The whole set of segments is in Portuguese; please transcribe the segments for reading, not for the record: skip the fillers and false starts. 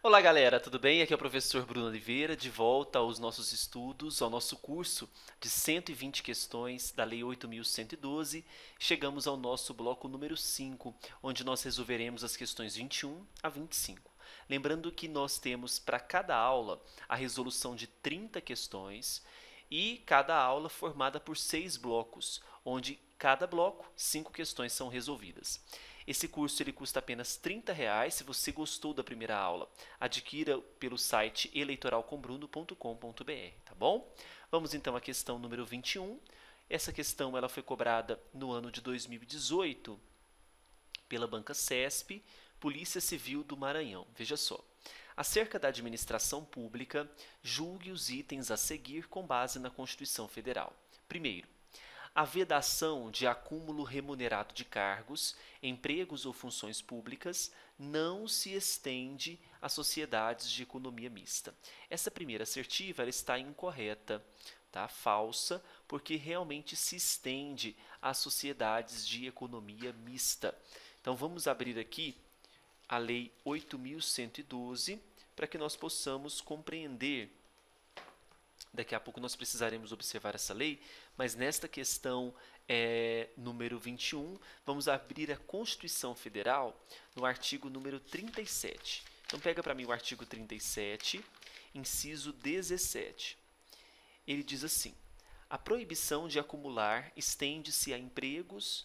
Olá galera, tudo bem? Aqui é o professor Bruno Oliveira, de volta aos nossos estudos, ao nosso curso de 120 questões da Lei 8.112. Chegamos ao nosso bloco número 5, onde nós resolveremos as questões 21 a 25. Lembrando que nós temos para cada aula a resolução de 30 questões e cada aula formada por 6 blocos, onde cada bloco 5 questões são resolvidas. Esse curso ele custa apenas R$ 30. Se você gostou da primeira aula, adquira pelo site eleitoralcombruno.com.br, tá bom? Vamos então à questão número 21. Essa questão ela foi cobrada no ano de 2018 pela Banca CESP, Polícia Civil do Maranhão. Veja só. Acerca da administração pública, julgue os itens a seguir com base na Constituição Federal. Primeiro, a vedação de acúmulo remunerado de cargos, empregos ou funções públicas não se estende a sociedades de economia mista. Essa primeira assertiva ela está incorreta, tá? Falsa, porque realmente se estende às sociedades de economia mista. Então vamos abrir aqui a Lei 8.112 para que nós possamos compreender. Daqui a pouco nós precisaremos observar essa lei, mas nesta questão número 21, vamos abrir a Constituição Federal no artigo número 37. Então pega para mim o artigo 37, inciso 17. Ele diz assim: a proibição de acumular estende-se a empregos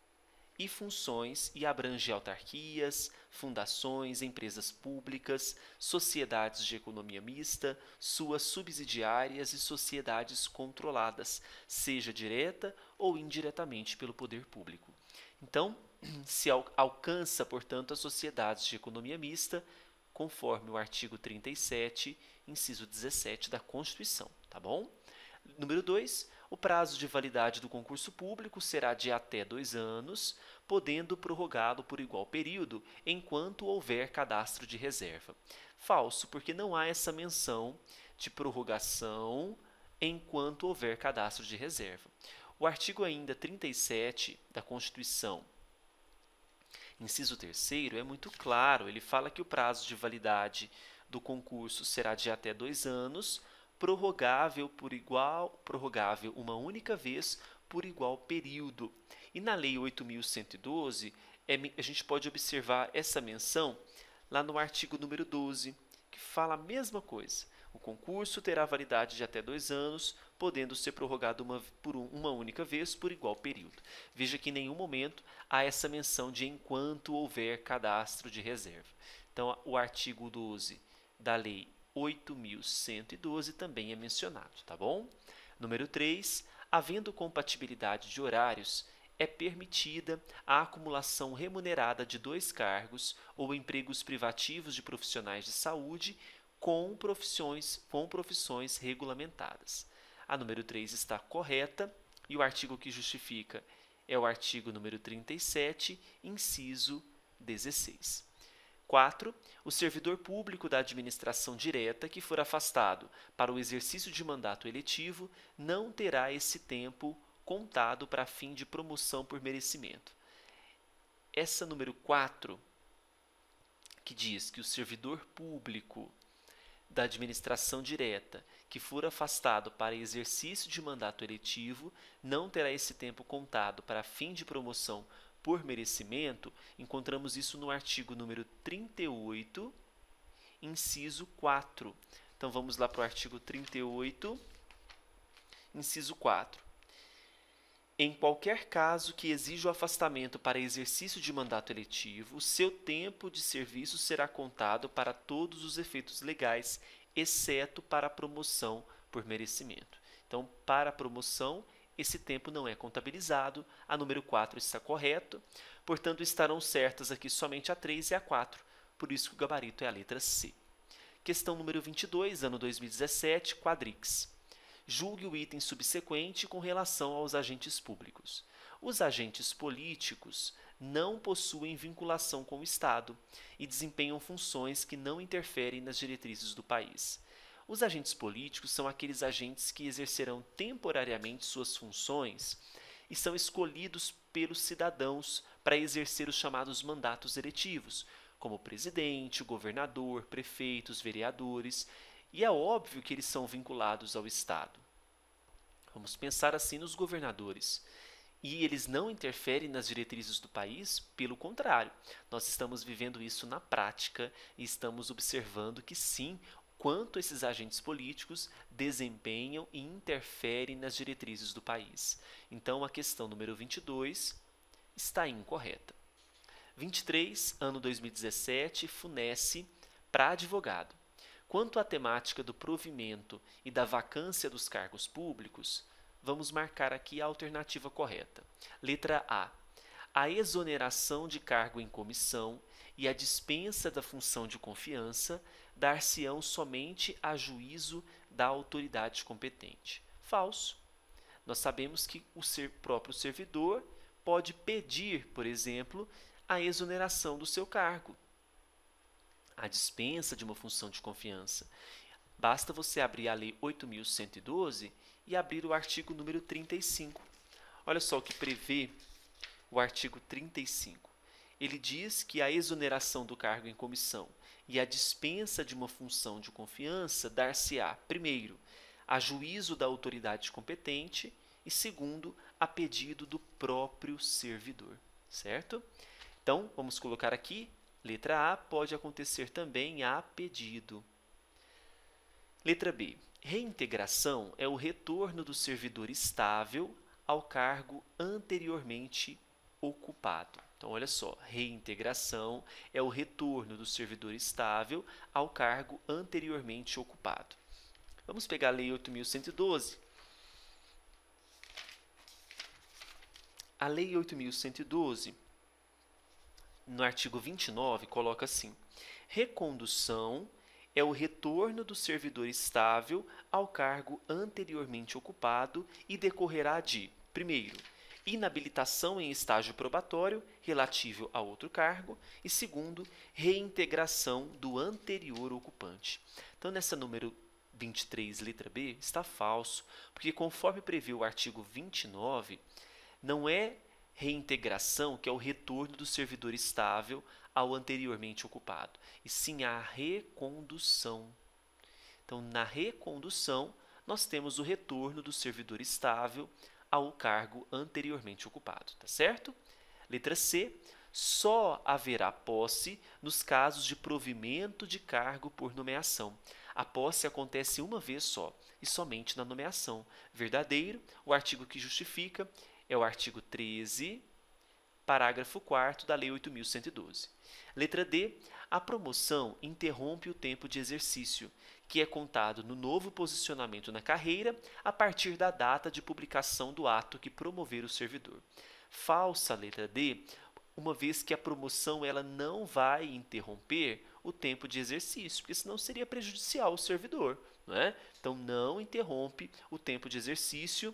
e funções e abrange autarquias, fundações, empresas públicas, sociedades de economia mista, suas subsidiárias e sociedades controladas, seja direta ou indiretamente pelo poder público. Então, se alcança, portanto, as sociedades de economia mista, conforme o artigo 37, inciso 17 da Constituição, tá bom? Número 2, o prazo de validade do concurso público será de até 2 anos, podendo prorrogá-lo por igual período, enquanto houver cadastro de reserva. Falso, porque não há essa menção de prorrogação enquanto houver cadastro de reserva. O artigo ainda 37 da Constituição, inciso 3º, é muito claro. Ele fala que o prazo de validade do concurso será de até 2 anos, prorrogável uma única vez por igual período. E na Lei 8.112, a gente pode observar essa menção lá no artigo número 12, que fala a mesma coisa. O concurso terá validade de até 2 anos, podendo ser prorrogado por uma única vez por igual período. Veja que em nenhum momento há essa menção de enquanto houver cadastro de reserva. Então, o artigo 12 da Lei 8.112 também é mencionado, tá bom? Número 3, havendo compatibilidade de horários, é permitida a acumulação remunerada de 2 cargos ou empregos privativos de profissionais de saúde com profissões regulamentadas. A número 3 está correta e o artigo que justifica é o artigo número 37, inciso 16. 4. O servidor público da administração direta que for afastado para o exercício de mandato eletivo não terá esse tempo contado para fim de promoção por merecimento. Essa número 4, que diz que o servidor público da administração direta que for afastado para exercício de mandato eletivo não terá esse tempo contado para fim de promoção por merecimento, encontramos isso no artigo número 38, inciso 4. Então vamos lá para o artigo 38, inciso 4. Em qualquer caso que exija o afastamento para exercício de mandato eletivo, o seu tempo de serviço será contado para todos os efeitos legais, exceto para a promoção por merecimento. Então, para a promoção, esse tempo não é contabilizado. A número 4 está correto, portanto estarão certas aqui somente a 3 e a 4, por isso que o gabarito é a letra C. Questão número 22, ano 2017, quadrix. Julgue o item subsequente com relação aos agentes públicos. Os agentes políticos não possuem vinculação com o Estado e desempenham funções que não interferem nas diretrizes do país. Os agentes políticos são aqueles agentes que exercerão temporariamente suas funções e são escolhidos pelos cidadãos para exercer os chamados mandatos eletivos, como presidente, governador, prefeitos, vereadores, e é óbvio que eles são vinculados ao Estado. Vamos pensar assim nos governadores. E eles não interferem nas diretrizes do país, pelo contrário, nós estamos vivendo isso na prática e estamos observando que sim, quanto esses agentes políticos desempenham e interferem nas diretrizes do país. Então, a questão número 22 está incorreta. 23, ano 2017, FUNESE para advogado. Quanto à temática do provimento e da vacância dos cargos públicos, vamos marcar aqui a alternativa correta. Letra A. A exoneração de cargo em comissão e a dispensa da função de confiança dar-se-ão somente a juízo da autoridade competente. Falso. Nós sabemos que o próprio servidor pode pedir, por exemplo, a exoneração do seu cargo, a dispensa de uma função de confiança. Basta você abrir a Lei 8.112 e abrir o artigo número 35. Olha só o que prevê o artigo 35. Ele diz que a exoneração do cargo em comissão e a dispensa de uma função de confiança dar-se-á, primeiro, a juízo da autoridade competente e, segundo, a pedido do próprio servidor, certo? Então, vamos colocar aqui, letra A, pode acontecer também a pedido. Letra B. Reintegração é o retorno do servidor estável ao cargo anteriormente ocupado. Então, olha só, reintegração é o retorno do servidor estável ao cargo anteriormente ocupado. Vamos pegar a Lei 8.112. A Lei 8.112, no artigo 29, coloca assim: recondução é o retorno do servidor estável ao cargo anteriormente ocupado e decorrerá de, primeiro, inabilitação em estágio probatório relativo a outro cargo e, segundo, reintegração do anterior ocupante. Então, nessa número 23, letra B, está falso, porque conforme prevê o artigo 29, não é reintegração que é o retorno do servidor estável ao anteriormente ocupado, e sim a recondução. Então, na recondução, nós temos o retorno do servidor estável ao cargo anteriormente ocupado, tá certo? Letra C, só haverá posse nos casos de provimento de cargo por nomeação. A posse acontece uma vez só e somente na nomeação. Verdadeiro, o artigo que justifica é o artigo 13, parágrafo 4º da Lei 8.112. Letra D, a promoção interrompe o tempo de exercício, que é contado no novo posicionamento na carreira a partir da data de publicação do ato que promover o servidor. Falsa letra D, uma vez que a promoção ela não vai interromper o tempo de exercício, porque senão seria prejudicial ao servidor, não é? Então, não interrompe o tempo de exercício.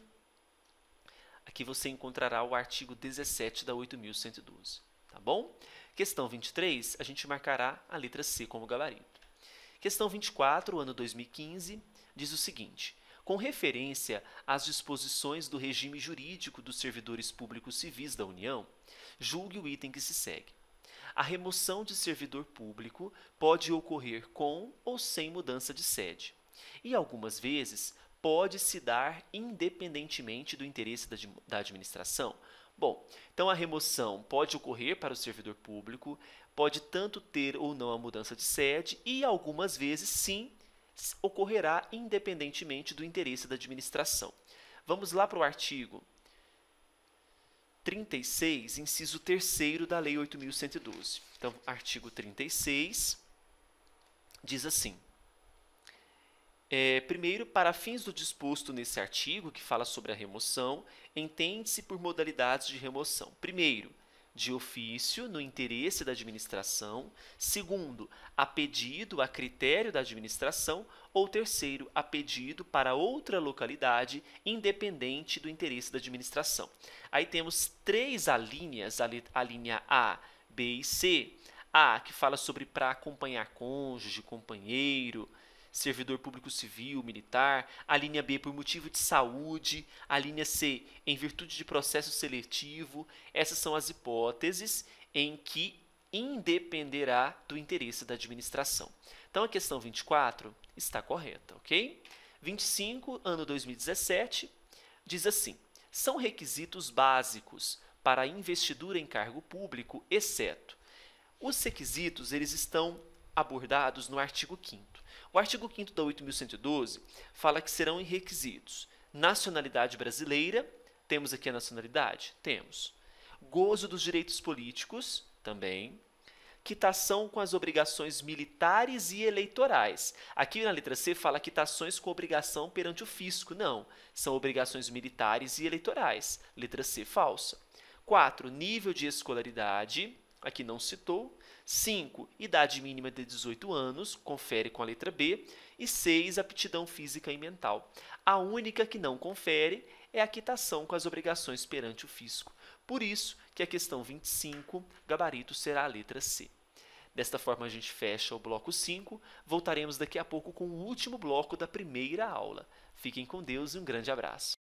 Aqui você encontrará o artigo 17 da 8.112, tá bom? Questão 23, a gente marcará a letra C como gabarito. Questão 24, ano 2015, diz o seguinte: com referência às disposições do regime jurídico dos servidores públicos civis da União, julgue o item que se segue. A remoção de servidor público pode ocorrer com ou sem mudança de sede, e algumas vezes pode-se dar independentemente do interesse da administração. Bom, então a remoção pode ocorrer para o servidor público, pode tanto ter ou não a mudança de sede e algumas vezes sim ocorrerá independentemente do interesse da administração. Vamos lá para o artigo 36, inciso 3º da Lei 8.112. Então, artigo 36 diz assim: primeiro, para fins do disposto nesse artigo, que fala sobre a remoção, entende-se por modalidades de remoção. Primeiro, de ofício, no interesse da administração. Segundo, a pedido, a critério da administração. Ou terceiro, a pedido para outra localidade, independente do interesse da administração. Aí temos três alíneas, a linha A, B e C. A, que fala sobre para acompanhar cônjuge, companheiro, servidor público civil, militar, a linha B por motivo de saúde, a linha C em virtude de processo seletivo. Essas são as hipóteses em que independerá do interesse da administração. Então, a questão 24 está correta, ok? 25, ano 2017, diz assim: são requisitos básicos para a investidura em cargo público, exceto. Os requisitos, eles estão abordados no artigo 5º. O artigo 5º da 8.112 fala que serão requisitos nacionalidade brasileira, temos aqui a nacionalidade? Temos. Gozo dos direitos políticos, também. Quitação com as obrigações militares e eleitorais. Aqui na letra C fala quitações com obrigação perante o fisco. Não, são obrigações militares e eleitorais. Letra C, falsa. 4. Nível de escolaridade. Aqui não citou. 5. Idade mínima de 18 anos, confere com a letra B. E 6. Aptidão física e mental. A única que não confere é a quitação com as obrigações perante o fisco. Por isso que a questão 25, gabarito será a letra C. Desta forma, a gente fecha o bloco 5. Voltaremos daqui a pouco com o último bloco da primeira aula. Fiquem com Deus e um grande abraço.